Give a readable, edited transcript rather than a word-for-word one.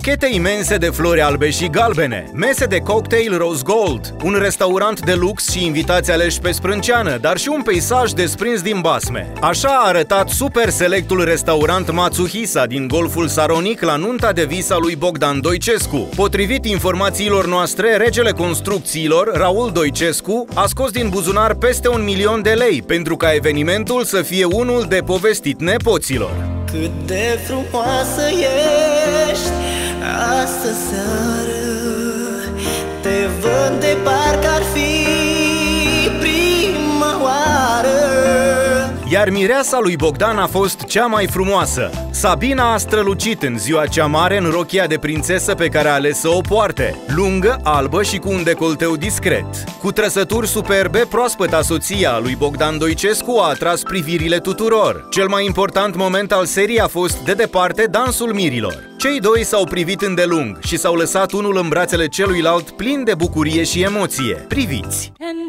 Buchete imense de flori albe și galbene, mese de cocktail rose gold, un restaurant de lux și invitați aleși pe sprânceană, dar și un peisaj desprins din basme. Așa a arătat super selectul restaurant Matsuhisa din Golful Saronic la nunta de vis a lui Bogdan Doicescu. Potrivit informațiilor noastre, regele construcțiilor, Raul Doicescu, a scos din buzunar peste 1 milion de lei pentru ca evenimentul să fie unul de povestit nepoților. Cât de frumoasă ești astă seară, te văd de parcă ar fi prima oară. Iar mireasa lui Bogdan a fost cea mai frumoasă. Sabina a strălucit în ziua cea mare în rochia de prințesă pe care a ales să o poarte, lungă, albă și cu un decolteu discret. Cu trăsături superbe, proaspăta soția lui Bogdan Doicescu a atras privirile tuturor. Cel mai important moment al serii a fost, de departe, dansul mirilor. Cei doi s-au privit îndelung și s-au lăsat unul în brațele celuilalt plin de bucurie și emoție. Priviți!